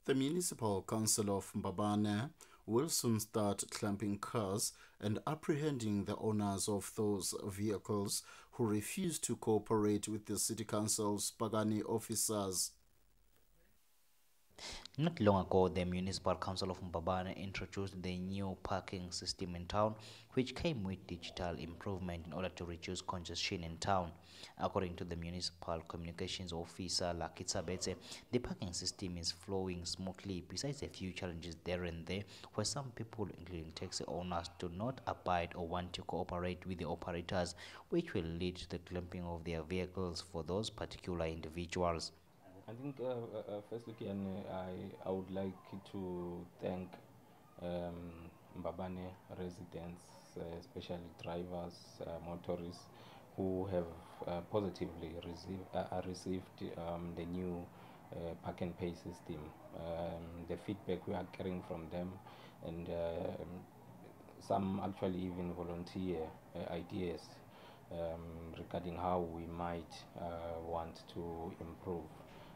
The Municipal Council of Mbabane will soon start clamping cars and apprehending the owners of those vehicles who refuse to cooperate with the City Council's Pakani Officers. Not long ago, the Municipal Council of Mbabane introduced the new parking system in town, which came with digital improvement in order to reduce congestion in town. According to the Municipal Communications Officer, Lakitsabetse, the parking system is flowing smoothly, besides a few challenges there and there, where some people, including taxi owners, do not abide or want to cooperate with the operators, which will lead to the clamping of their vehicles for those particular individuals. I think firstly, I would like to thank Mbabane residents, especially drivers, motorists, who have positively received the new park and pay system. The feedback we are getting from them, and some actually even volunteer ideas regarding how we might want to improve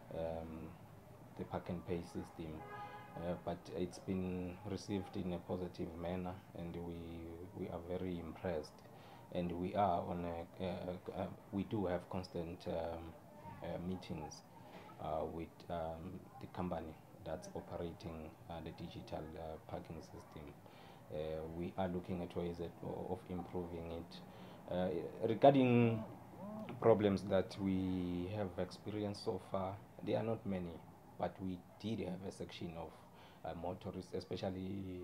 the park and pay system, but it's been received in a positive manner, and we are very impressed, and we are on we do have constant meetings with the company that's operating the digital parking system. We are looking at ways of improving it. Regarding problems that we have experienced so far, there are not many, but we did have a section of motorists, especially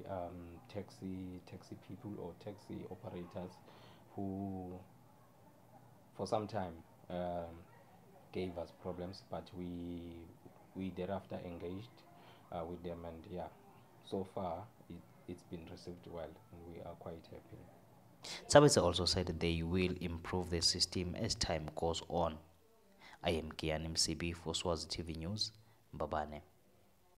taxi people or taxi operators, who for some time gave us problems, but we thereafter engaged with them, and yeah, so far it's been received well, and we are quite happy. Sabitza also said that they will improve the system as time goes on. I am Kian MCB for Swazi TV News, Mbabane.